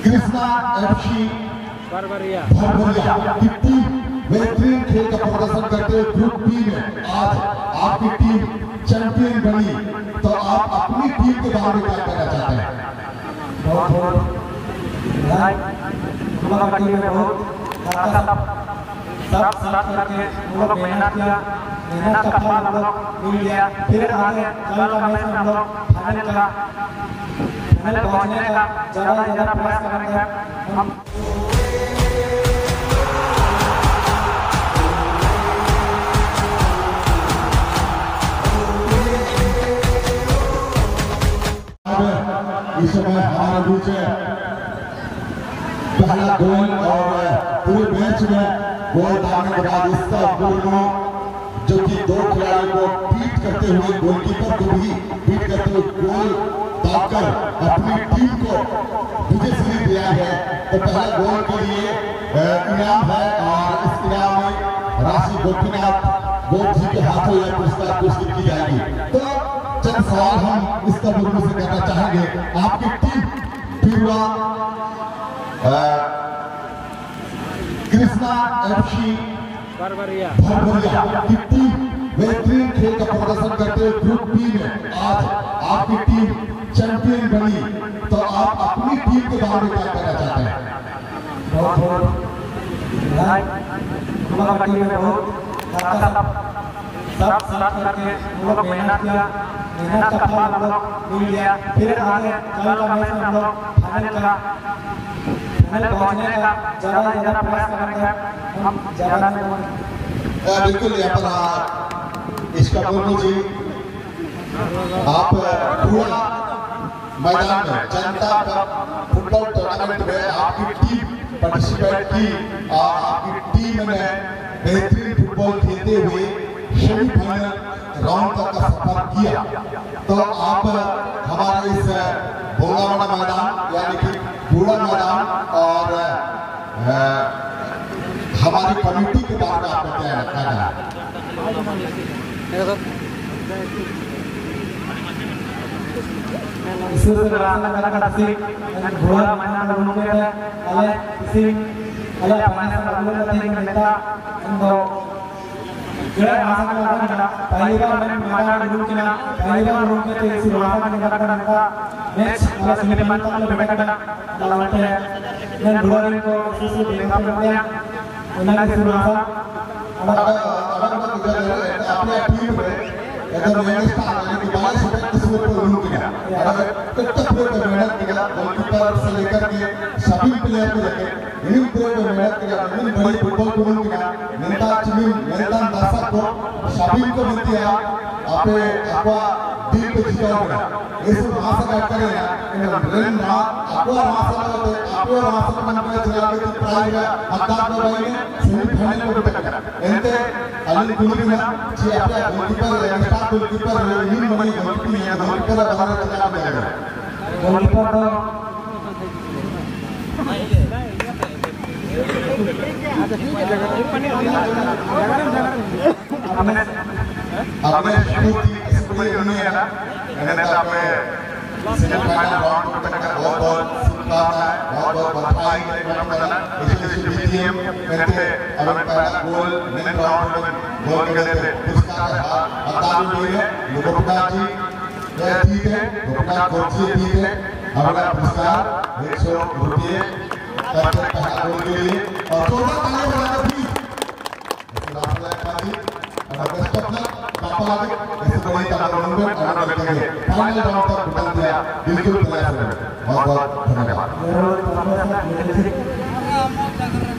Krishna FC Bharbhariya की team बेहतरीन खेल का प्रदर्शन करते हुए ग्रुप बी में आज आपकी टीम चैंपियन बनी, तो आप अपनी टीम के बारे में क्या कहना चाहते हैं? बहुत टीम में बहुत सब साथ करके हम लोग मेहनत किया, मेहनत का फल हम लोग मिल गया। फिर आगे कल का मैच में हम लोग फाइनल पहुंचने का ज़्यादा प्रयास करेंगे हम। इस समय हमारे बीच पहला गोल और पूरे मैच में गोल डालने के बाद इसका दोनों जो कि दो खिलाड़ियों को पीट करते हुए गोलकीपर को भी पीट करते हुए गोल डालकर अपनी टीम को विजय दिया है। तो पहला गोल के लिए इनाम है और इस इनाम में राशि गोपीनाथ गोप जी के हाथों यह पुरस्कार घोषित की जाएगी। तो चंद सवाल हम इस तबुर्ग से करना चाहेंगे। आपकी टीम पीरुआ कृष्णा एफसी भरभरिया की टीम बेहतरीन खेल का प्रदर्शन करते हुए ग्रुप बी में आज आपकी टीम चैंपियन बनी, तो आप अपनी टीम के बारे में क्या कहना चाहते हैं? बहुत टीम में बहुत सब साथ करके हम लोग मेहनत किया, मेहनत का फल हम लोग मिल गया। फिर आगे कल का मैच में हम लोग फाइनल पहुंचने का ज़्यादा प्रयास करेंगे हम। बिल्कुल यहाँ पर इसका बोलू जी आप पूरा मैदान में जनता कप फुटबॉल टूर्नामेंट में आपकी टीम पार्टिसिपेट की और आपकी टीम ने बेहतरीन फुटबॉल खेलते हुए सेमीफाइनल राउंड तक का सफर किया। तो आप हमारे इस भोगावाड़ा मैदान यानी कि बूढ़ा मैदान और हमारी कमेटी के बारे में आपको क्या कहना है? पहली बार मैंने मैदान में किया, पहली बार रूम में इसी रोहाना के करना का मैच वाला सेमीफाइनल में बैठा लावते हैं। मैं बुलाने को सुसु देखा करते हैं उन्होंने से रोहाना अपने टीम में अगर मैंने यानी कि 22 सेकंड किसी को रूम किया और कट्टा पूरे मेहनत किया गोलकीपर से लेकर के सभी प्लेयर को लेकर इन पूरे मेहनत किया। इन बड़ी फुटबॉल को रूम किया नेता चिमिन नेता दर्शक को सभी को मिलती है आपे आपका दिल पे जिताओगे इस भाषा का करें इन रेन ना आपका भाषा होते आपके भाषा मन में चलावे की प्राइज हकदार को रहे सेमीफाइनल में बैठा इनते अली गुलबिना जी आपका गोलकीपर स्टार गोलकीपर इन बड़ी गोलकीपर है गोलकीपर बाहर चला जाएगा गोलकीपर आपने स्कूल यूनियन है मैंने आपने सेमीफाइनल राउंड तक का बहुत शुभकामनाएं बहुत बधाई करना इसलिए बीटीएम कहते अगर पहला गोल नेक्स्ट राउंड में गोल करे थे पुरस्कार हकदार हुए हैं गोपीनाथ जी ठीक है गोपीनाथ गोप जी ठीक है हमारा पुरस्कार 100 रुपये करते पहला गोल के लिए और 14 तालियां बजाकर प्लीज फाइनल राउंड तक पहुंच गया बिल्कुल प्रयास करें। बहुत बहुत धन्यवाद।